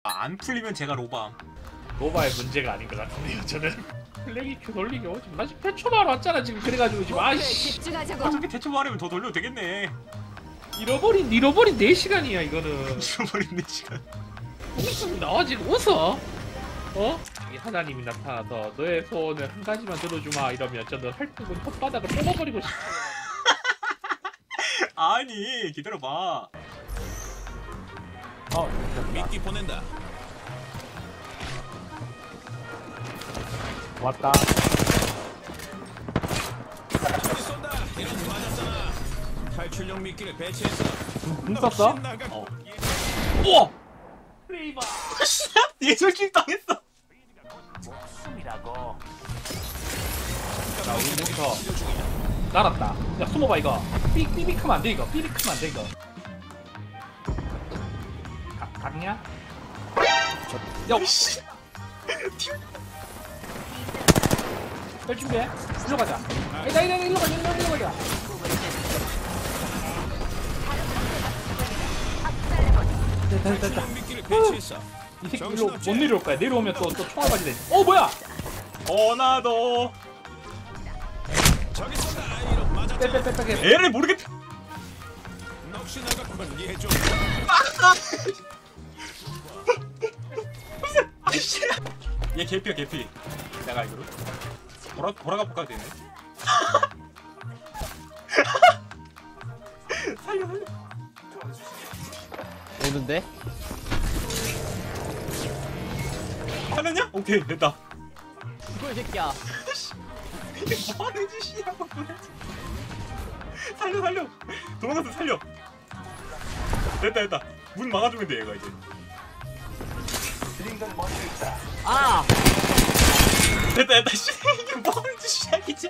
안 풀리면 제가 로밤. 노바의 문제가 아닌 것 같은데요. 저는 플래기 큐 돌리기 오지 마. 지금 대초만 왔잖아 지금. 그래가지고 지금 아씨 어차피 대충 말하면 더 돌려도 되겠네. 잃어버린 4시간이야 이거는. 잃어버린 4시간. 무슨 나와 지금 웃어? 어? 이 하나님이 나타나서 너의 소원을 한 가지만 들어주마 이러면 저는 활동은 혓바닥을 뽑아버리고 싶어요. 아니 기다려봐. 미끼 보낸다. 왔다. 저기 쏜다. 이런 맞았잖아. 탈출용 미끼를 배치했어. 공 썼어? 어. 우와! 프레이버! 예술킬 당했어. 목숨이라고. 자 우리 여기서 날았다. 야 숨어봐 이거. 삐빅하면 안돼 이거. 삐빅하면 안돼 이거. 갔냐? 야! 씨. 뺄 준비해. 일로 가자. 이다 일로 가자. 됐다. 탈출용 미끼를 배치했어. 이 새끼 일로 못 내려올 거야. 내려오면 또 총알 맞이 되지. 뭐야? 나도. 저기 쏜다. 이런 맞았잖아. 빼. 애를 모르겠다. 넋이 나갔구만. 이해 좀. 아이씨. 얘 개피야 개피. 내가 이거로 돌아가 볼까 되네. 살려. 오는데? 살렸냐? 오케이 됐다. 이거 이 새끼야. 이게 뭐하는 짓이야 도대체. 살려. 도망가서 살려. 됐다. 문 막아주면 돼 얘가 이제. 아! 됐다. 씨 이게 뭐하는 짓이야 이게.